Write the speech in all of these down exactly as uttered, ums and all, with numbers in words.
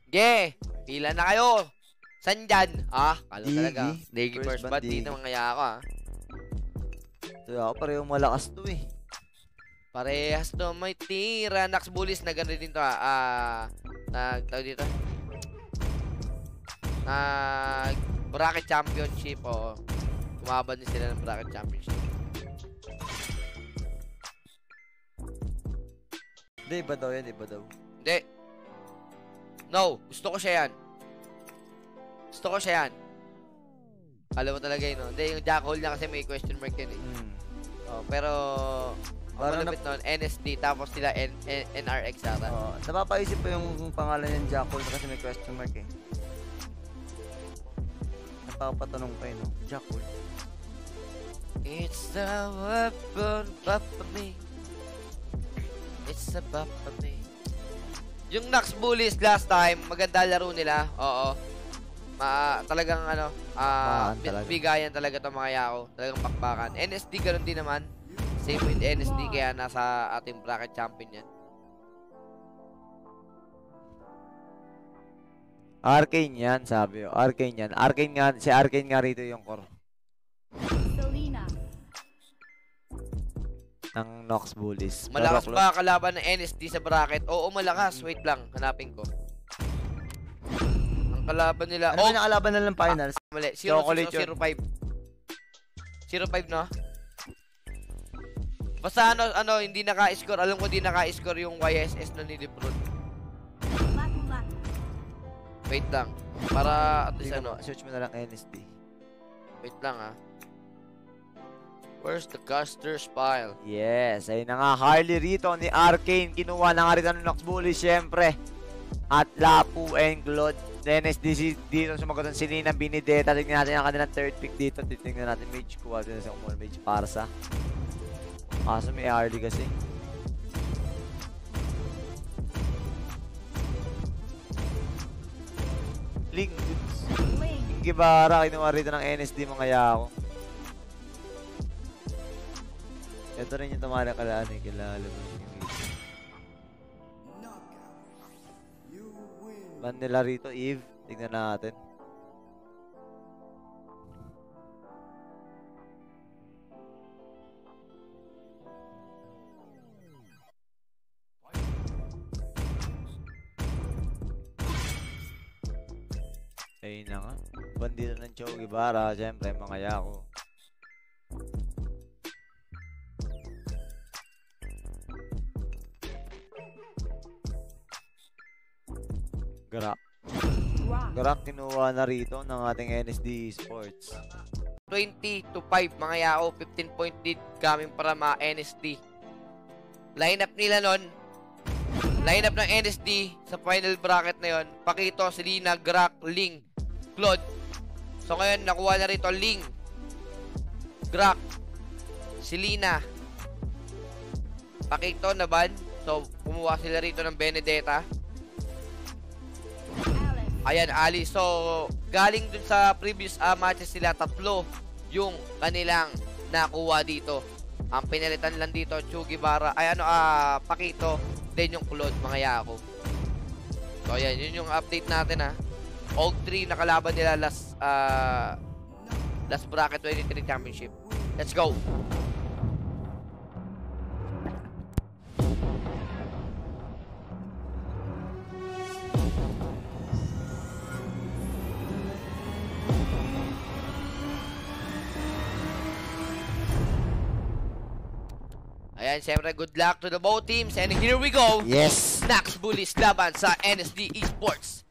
Ge, pila na kayo. San dyan? Ah, kalo talaga. Digi first band, di naman kaya ako ah. Ito ako, parehong malakas to eh. Parehas to may tira. Knoxx Bullies na gano'n din to ah. Ah, nagtawag dito. Nag bracket championship o. Kumaban din sila ng bracket championship. Hindi, iba daw yan, iba daw. Hindi. No, gusto ko siya yan. Gusto ko siya yan. Alam mo talaga yun, no? Hindi, yung Jackhole niya kasi may question mark yun eh. Mm. Oh, pero, ang malapit nun, N S D, tapos sila N N R X ata. Oh, napapaisip pa yung pangalan ng Jackhole kasi may question mark eh. Napapatanong pa yun, no? Jackhole. It's the weapon, papa me. It's the papa me. Yung Knoxx Bullies last time, maganda laro nila. Oo. Ma talagang ano, ah uh, bigayan talaga 'tong mga yao. Talagang pakpakan. N S D ganoon din naman. Same with N S D kaya nasa ating bracket champion yan. Arcane yan, sabi yo. Arcane yan. Arcane nga, si Arcane nga rito yung core. Ng Knoxx Bullies. Malakas ba kalaban ng N S D sa bracket? Oo, malakas. Wait lang, hanapin ko. Ang kalaban nila... Ano oh, ba kalaban na ng finals? Ah, mali. zero five. zero five, no? Basta ano, ano, hindi naka-score. Alam ko hindi naka-score yung Y S S na ni Lebron. Wait lang. Para at least ano. Search mo na lang N S D. Wait lang, ah. Where's the caster's pile? Yes, ayun na nga. Harley rito ni Arcane. Kinuha na nga rito ng Knoxx Bullies, syempre. At Lapu and Glod. N S D dito sumagot si Nina Benedetta. Tignan natin ang kanilang third pick dito. Titignan natin Mage. Kuha din sa umul Mage Parsa. Kaso may Harley kasi. Ling. Ling Gibara. Kinuha rito ng N S D mga yako. Ito rin yung tumalakalaan eh, kilala mo yung ban nila rito, Eve. Tignan natin. Ayun na nga. Ban dito ng Chow Gibara, syempre mga yako. Garak. Garak kinuha na rito ng ating N S D Esports. twenty to five mga yao, fifteen point lead coming para mga N S D. Lineup nila nun, lineup ng N S D sa final bracket na yon, Pakito, Selena, Garak, Ling, Claude. So ngayon nakuha na rito Ling, Garak, Selena, Pakito na ban. So kumuha sila rito ng Benedetta. Ayan, Ali. So, galing dun sa previous uh, matches sila, tatlo yung kanilang nakuha dito. Ang pinalitan lang dito, Chugibara, ay ano, ah, uh, Pakito, then yung Claude, mga yako. So, ayan, yun yung update natin, ha. All three nakalaban nila last, uh, last bracket twenty-three championship. Let's go! Ayan, siyempre, good luck to the both teams. And here we go. Yes. Knoxx Bullies laban sa N S D Esports.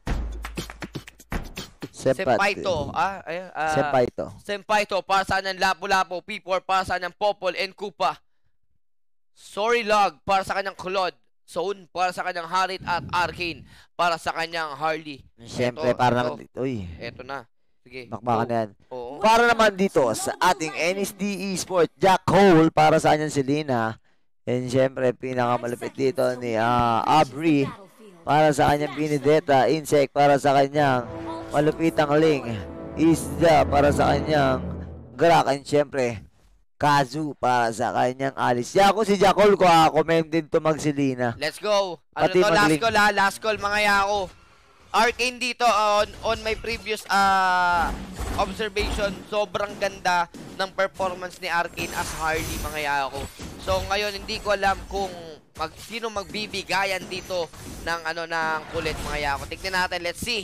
Sempaito. Ah, ayan. Uh, Sempaito. Sempaito para sa kanyang Lapu-Lapu. P four para sa kanyang Popol and Kupa. Sorry Log para sa kanyang Claude. Zone para sa kanyang Harit at Arcane para sa kanyang Harley. Siyempre, para naman dito. Uy. Eto na. Sige. Bakbakan na yan. Oo. Para naman dito sa ating N S D Esports, Jackhole para sa kanyang Selena. And syempre, pinakamalapit dito ni uh, Aubrey para sa kanyang Benedetta. Insect para sa kanyang malupitang Ling. Isda para sa kanyang Garak. And syempre, Kazu para sa kanyang Alice. Yako si Jackhole ko, comment din to mag Selena. Let's go. Ano to? Last call ha? Last call mga yako. Arcane dito, on, on my previous uh, observation, sobrang ganda ng performance ni Arcane as Harley, mga yako. So ngayon hindi ko alam kung mag, sino magbibigayan dito ng ano ng kulit, mga yako. Tignan natin, let's see.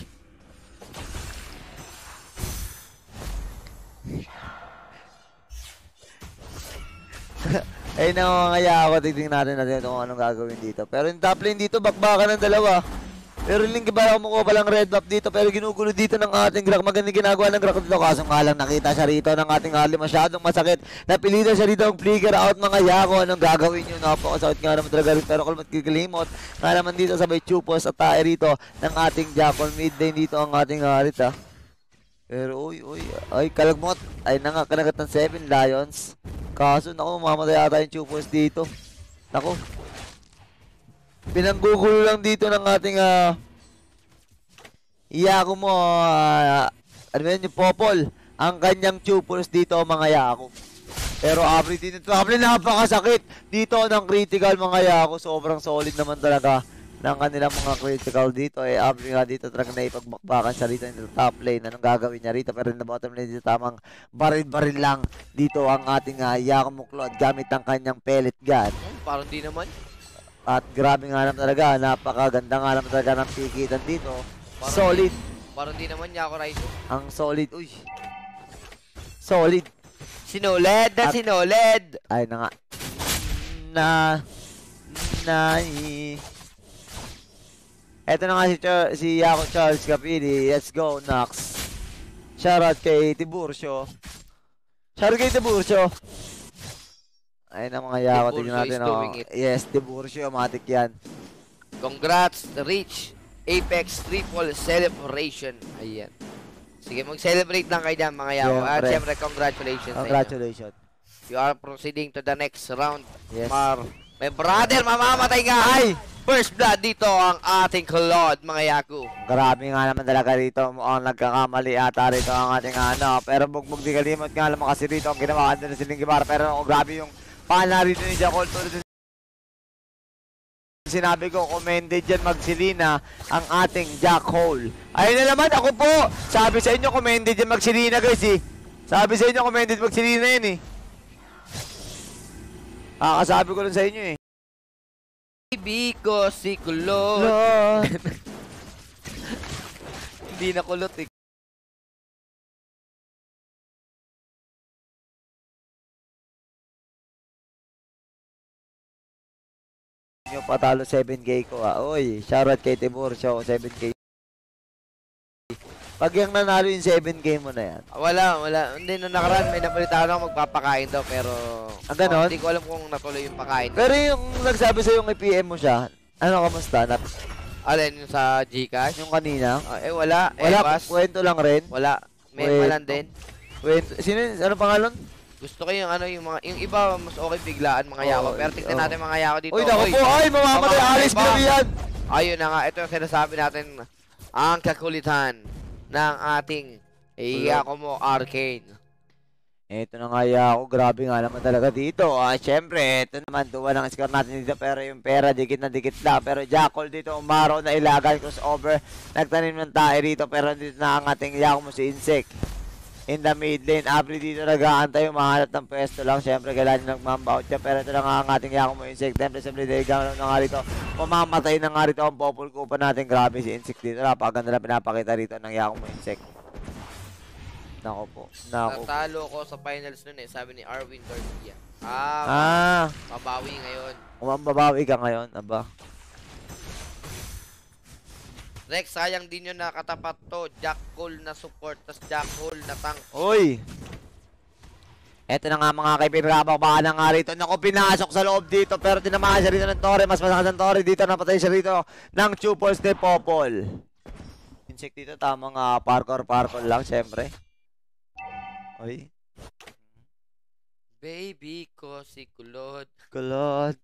Ay nangangaya ako, tignan natin natin kung anong gagawin dito. Pero yung top lane dito, bakbakan ng dalawa. Pero lingki ba ako kumukuha palang red buff dito, pero ginugulo dito ng ating Grak. Magandang ginagawa ng Grak dito, kaso nga lang nakita siya rito ng ating Ali, masyadong masakit. Napilitan siya rito ang flicker out, mga yako. Anong gagawin nyo? Napakasakit nga naman talaga rin, pero kung magkikilimot nga naman dito sabay chupos at tae rito ng ating Jackal. Mid lane dito ang ating Harit ha. Pero uy, uy, ay kalagmot. Ay nanga, kanagat ng seven Lions. Kaso naku, mamamatay ata yung chupos dito. Naku. Pinanggugulo lang dito ng ating uh, Iyako mo, uh, ano yun yung Popol, ang kanyang chupos dito, mga yako. Pero Abri dito, Abri napakasakit dito ng critical, mga yako. Sobrang solid naman talaga ng kanilang mga critical dito. Eh, Abri nga dito talaga naipagbakbakan siya rito in the top lane. Anong gagawin niya rito? Pero in the bottom lane dito, tamang baril-baril lang dito ang ating uh, Iyako Muklod gamit ang kanyang pellet gun. Hmm, parang di naman. At grabe nga naman talaga, napakaganda nga naman talaga ng pikitan dito. Parang solid. Di, parang di naman niya ako rito. Ang solid, uy. Solid. Sinuled na At, sinuled. ay na nga. Na, na, eto na nga si, Char si Yako Charles Capili. Let's go, Knoxx. Shoutout kay Tiburcio. Shoutout kay Tiburcio. Ayun na mga yako, tignan natin. Oh. Yes, Tiburcio, matik yan. Congrats, Rich. Apex Triple Celebration. Ayan. Sige, mag-celebrate lang kayo dyan, mga yako. At syempre, congratulations. Congratulations. You are proceeding to the next round. Yes. Mar, may brother, mamamatay ka. Ay! First blood dito ang ating Claude, mga yako. Grabe nga naman talaga rito. Mukhang nagkakamali ata rito ang ating ano. Pero bugbog di kalimot nga naman kasi rito ang ginawa doon na si Linggibara. Pero oh, grabe yung pala rito ni Jackal. Sinabi ko, commended dyan magsilina ang ating Jackhole. Ayun na naman, ako po. Sabi sa inyo, commended dyan magsilina guys eh. Sabi sa inyo, commended magsilina yun eh. Kakasabi ko lang sa inyo eh. Baby ko si Kulot. Hindi na kulot eh. Nyo patalo seven K ko ah. Uy, shoutout kay Timur Show, seven K. Pag yung nanalo yung seven K mo na yan. Wala, wala. Hindi, nung nakaraan may napalitaan ako magpapakain daw pero ah, ganon? Oh, hindi ko alam kung natuloy yung pakain. Pero yung nagsabi sa'yo yung i-P M mo siya, ano kamusta? Nap Alin, yung sa Gcash? yung kanina? Uh, eh, wala. Wala, eh, kwento lang rin? Wala. May Kwento. malan din. Kwento. Sino, ano pangalan? Gusto ko yung ano, yung mga, yung iba mas okay biglaan mga Oh, yako. Pero tignan oh. natin mga yako dito. Uy, naku po, ay, mamamatay Alice Binabihan! Ayun na nga, ito yung sinasabi natin, ang kakulitan ng ating Iyako mo Arcane. Ito na nga Yako, grabe nga naman talaga dito. Ah, syempre, ito naman, duwa ng score natin dito, pero yung pera, dikit na dikit lang. Pero Jackal dito, umaraw na ilagan, crossover, nagtanim ng tae rito, pero dito na ang ating Yako mo si Insect. In the mid lane, Abri dito nag-aantay, umahanap ng pwesto lang. Siyempre, kailangan nyo nagmambaut siya. Pero ito na nga ang ating Yako mo Insect. Temple sa blade, gano'n na nga rito. Mamamatay na nga rito ang popol ko pa natin. Grabe si Insect dito. Napakaganda na pinapakita rito ng Yako mo Insect. Nako po. Nako. Natalo ko sa finals nun eh, sabi ni Arwin Garcia. Ah, Ah. mabawi ngayon. Umambabawi ka ngayon, aba. Rex, sayang din yun nakatapat to. Jack Cole na support, tas Jack Cole na tank. Uy! Eto na nga mga kaibigan, baka na nga rito. Naku, pinasok sa loob dito, pero tinamaan siya rito ng Torre. Mas malakas ng Torre dito, napatay siya rito ng Chupos de Popol. Insect dito, tamang uh, parkour-parkour lang, syempre. Uy. Baby ko si Kulot. Kulot.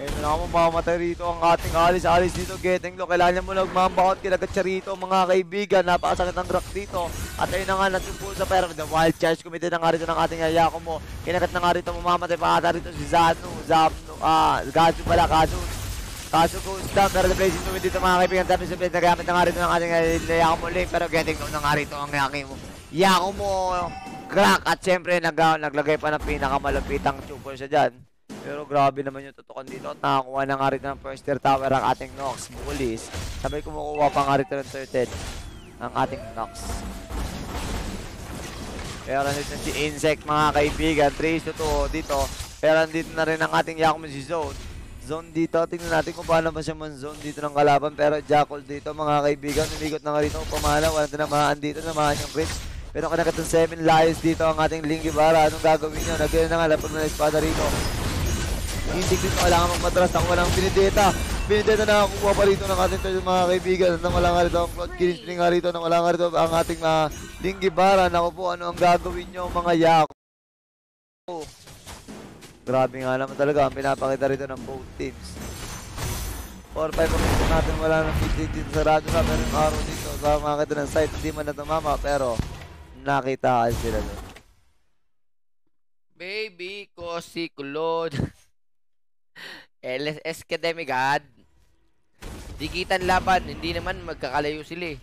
Ito na ako, mamamatay rito ang ating Alice. Alice dito, getting low. Kailangan niya muna magmambaot. Kinagat siya rito, mga kaibigan. Napakasakit ang rock dito. At ayun na nga, natupo sa pero the wild charge committed na nga rito ng ating Yakumo. Kinagat na nga rito, mamamatay pa ata rito si Zanu. Zamno, ah, Gazu pala, Gazu. Kaso goes down, pero the blazing to dito mga kaibigan. Dami sa blade, nagamit na nga rito ng ating Yakumo link. Pero getting low na nga rito ang Yakumo. Yakumo, crack. At syempre, nag naglagay pa ng pinakamalapitang chupol siya dyan. Pero grabe naman yung tutukan dito at nakakuha na nga rin ng first tier tower ang ating Knoxx, Bullies. Sabay kumukuha pa nga rin ng third ang ating Knoxx. Pero nandito si Insect mga kaibigan, three to two dito. Pero nandito na rin ang ating Yakumo si Zone. Zone dito, tingnan natin kung paano ba siya man-zone dito ng kalaban. Pero Jackal dito mga kaibigan, umikot na nga rin ang pamana. Wala tinamaan dito, namahan yung Rich. Pero kanagat ng seven lives dito ang ating Lingibara. Anong gagawin nyo? Nagyan na nga, lapag na espada rito. Hindi dito kailangan magmatras ng walang Benedetta. Benedetta na nakakuha pa rito ng ating tayo mga kaibigan. Nang wala nga rito ang Cloud Killing nga rito. Nang wala nga rito ang ating uh, Lingibara. Naku po, ano ang gagawin nyo mga Yako? Grabe nga naman talaga ang pinapakita rito ng both teams. four five ang ito natin. Wala nang mid dito. Sarado na. Pero yung araw dito. Sa makakita ng site. Hindi man na tumama. Pero nakita kasi sila doon. Baby ko si Claude. L S S ka demigod. Dikitan laban, hindi naman magkakalayo sila eh.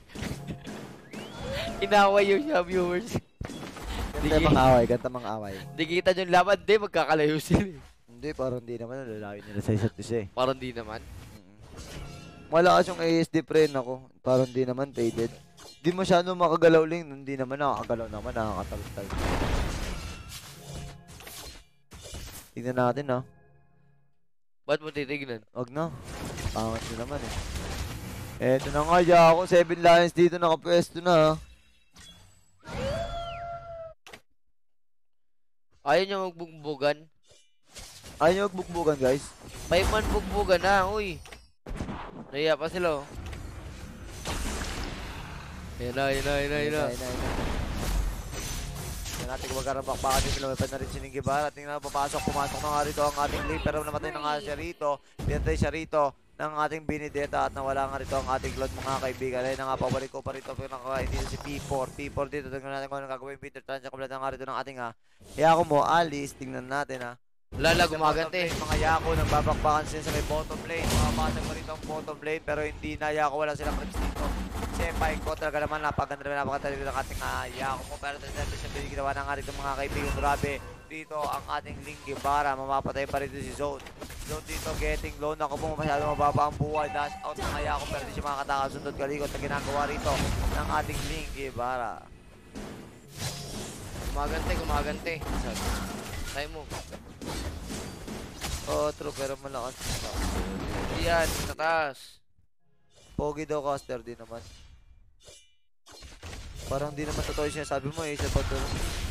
Inaway yung siya viewers. Ganda mang away, ganda mang away. Dikitan yung laban, di magkakalayo sila eh. Hindi, parang hindi naman, lalayo nila sa isa't isa eh. Parang di naman. Malakas yung A S D friend ako, parang di naman faded. Di masyado makagalaw lang, hindi naman nakakagalaw naman, nakakataltal. Tingnan natin ah. Ba't mo titignan? Wag na. Pangat nyo naman eh. Eto na nga, Yako. seven lions dito nakapwesto na. Ayaw niya magbugbugan. Ayaw niya magbugbugan, guys. Five man bugbugan na, uy. Naiya pa sila, oh. Ayan na, ayan na, ayan na, ayan na. Ayan na, ayan na. Natin kung magkarabak-baka dito, lumipad na rin si Lingibara. Tingnan na papasok, pumasok na nga rito ang ating lead. Pero namatay na nga siya rito. Pinatay siya rito ng ating Benedetta at nawala nga rito ang ating Cloud mga kaibigan. Ayun na nga, pabalik ko pa rito. Pero nakakain dito si P four. P four dito, tingnan natin kung ano gagawin. Peter Transya, kumulad na nga rito ng ating ha. Yakumo, Alice, tingnan natin ha. Lala, gumagante. Mga Yako, nagbabakbakan sila sa may bottom lane. Makapasag pa rito ang bottom lane. Pero hindi na Yako, wala silang clips dito. Siyempre, ko talaga naman, napaganda naman, napakatali ng ating uh, Yakumo. Pero talaga siya biniginawa na nga rito mga kaibigan. Grabe, dito ang ating Lingibara. Mamapatay pa rito si Zone. Zone dito, getting low. Naku po, masyado mababa ang buhay. Dash out ng Yakumo, pero di siya makakataka. Sundot kalikot na ginagawa rito ng ating Lingibara. Gumagante, gumagante. Try mo. Oh, true, pero malakas. Yan, sa taas. Pogi daw caster din naman. Parang di naman totoo siya sabi mo eh, sa pagdalo.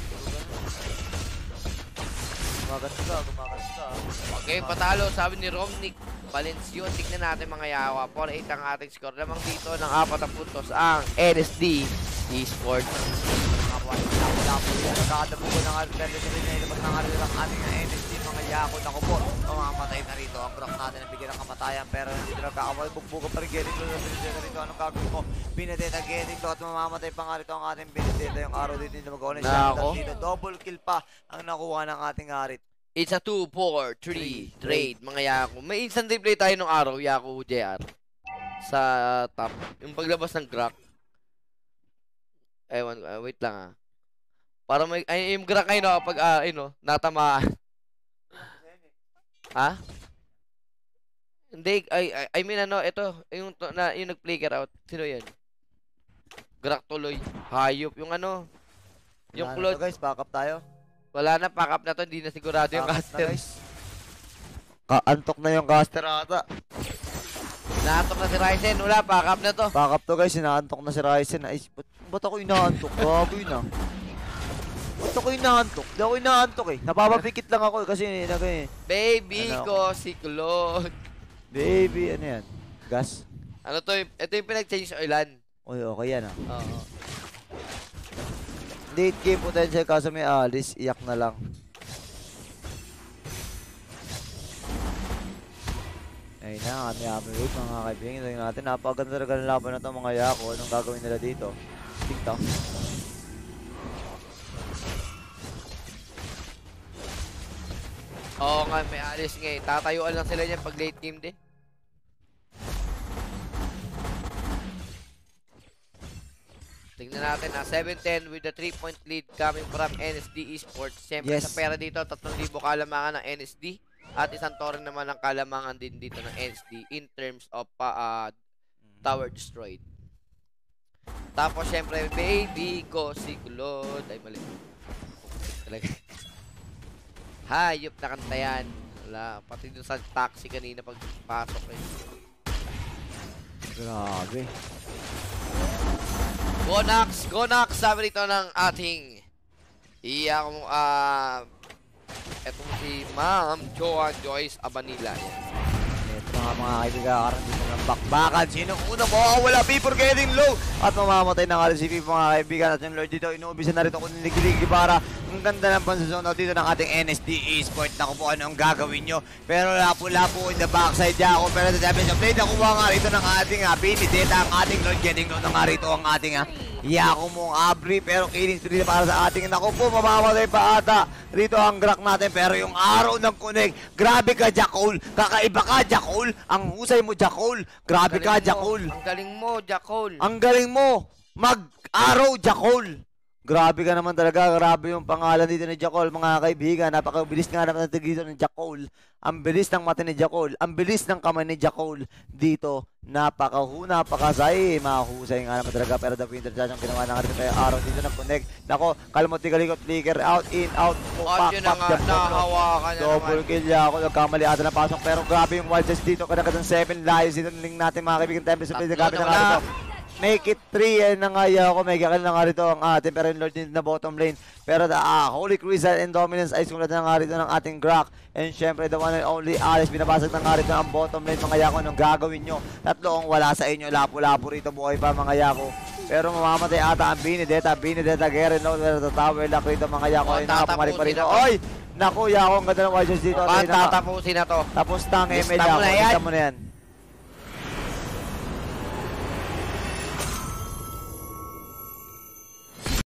Gumaganda ka, gumaganda ka. Okay, patalo, sabi ni Romnick Valencion. Tignan natin mga Yawa. four eight ang ating score. Lamang dito ng apat na puntos ang N S D Esports. Lapo-lapo yan. Nakadabuko ng Arpende sa rin na ilabas ng Arpende ng ating N S D. Mga Yako, naku po. Mamamatay na rito. Ang rock natin ang bigyan ng kamatayan. Pero hindi nila kakamay. Bugbugan pa rin. Getting to na Benedetta rito. Anong gagawin mo? Benedetta getting to. At mamamatay pa nga rito ang ating Benedetta. Yung araw dito hindi mag-ulan siya. Dito. Double kill pa ang nakuha ng ating Harit. It's a two four three trade mga Yako. May instant replay tayo nung araw, Yako J R. Sa top. Yung paglabas ng crack. Ewan, uh, wait lang ah. Para may, ay, yung crack ay no, pag, uh, ay no, natamaan. Ha? Hindi, ay, ay, I mean ano, ito, yung, na, yung nag-flicker out. Sino yan? Crack tuloy. Hayop. Yung ano, yung cloud. Guys, back up tayo. Wala na, pack up na to. Hindi na sigurado yung caster. Kaantok na yung caster ata. Naantok na si Ryzen. Wala, pack up na to. Pack up to guys, inaantok na si Ryzen. Ay, ba't, ba't ako inaantok? Bago yun ah. Ba't ako inaantok? Di ako inaantok eh. Napapapikit lang ako kasi nagay eh. Baby ano ko si Claude. Baby, ano yan? Gas? Ano to? Ito yung pinag-change oilan. Uy, okay yan ah. Oo. Late game potential kaso may Alice, iyak na lang. Ayan, kami average mga kaibigan. Tingnan natin, napaganda talaga ng laban na ito mga Yako. Anong gagawin nila dito? TikTok. Oo nga, may alis nga eh. Tatayuan lang sila niyan pag late game din. Tingnan natin na seven ten with the three point lead coming from N S D Esports. Siyempre Yes. sa pera dito, tatlong libo kalamangan ng N S D. At isang toren naman ng kalamangan din dito ng N S D in terms of uh, tower destroyed. Tapos syempre, baby ko si Kulod. Ay, mali. Talaga. Hayop na kanta yan. Wala. Pati dun sa taxi kanina pagpasok eh. Grabe. Go Knoxx! Go Knoxx! Sabi rito ng ating iya kong ah etong si Ma'am Joan Joyce Abanila. Ito mga mga kaibigan, karoon dito ng bakbakan. Sinong una mawawala? People getting low. At mamamatay ng R C P mga kaibigan. At yung Lord dito, inuubisan na rito kung niligiligi para ang ganda ng pansasonaw dito ng ating N S D Esports. Naku po, ano ang gagawin nyo? Pero lapo-lapo in the backside niya ako. Pero sa damage of play, nakuha nga rito ng ating uh, Pinideta, ang ating Lord getting low na nga rito ang ating uh, Yako mong Abri. Pero killing spree para sa ating. Naku po, mamamatay pa ata rito ang Grak natin. Pero yung araw ng connect, grabe ka Jackal. Kakaiba ka Jackal. Ang husay mo Jackal. Grabe ka Jackal. Ang galing mo, Jackal. Ang galing mo. Mag-araw Jackal. Grabe ka naman talaga. Grabe yung pangalan dito ni Jackal, mga kaibigan. Napakabilis nga naman dito ng Jackal. Ang bilis ng mata ni Jackal. Ang bilis ng kamay ni Jackal dito. Napakahu, napakasay. Mahusay nga naman talaga. Pero the winter charge ang ginawa na nga rin tayo araw dito nag-connect. Nako, kalmot tigalikot, flicker, out, in, out. At yun na nga, nahawakan na double naman. kill niya ako. Nagkamali ata na pasok. Pero grabe yung wild chest dito. Kadang-kadang seven lives. Dito niling natin mga kaibigan. Temple supply. Nagamit na nga rin make it three, yan na nga ako, may kakil na nga rito ang ating, pero yung Lord din na bottom lane. Pero the uh, Holy Crystal and Dominance ay sulat na nga rito ng ating Grak. And syempre, the one and only Alice, binabasag na nga rito ang bottom lane, mga Yako, anong gagawin nyo? Tatlo ang wala sa inyo, lapo-lapo rito, buhay pa mga Yako. Pero mamamatay ata ang Benedetta, Benedetta, Garen, no, pero the tower lock rito mga Yako, ay nakapumalik pa rito. Oy! Naku, Yako, ang ganda ng watches dito. Tatapusin na to. Tapos tang, Lista Emel, Yako, mo na yan. lista mo na yan.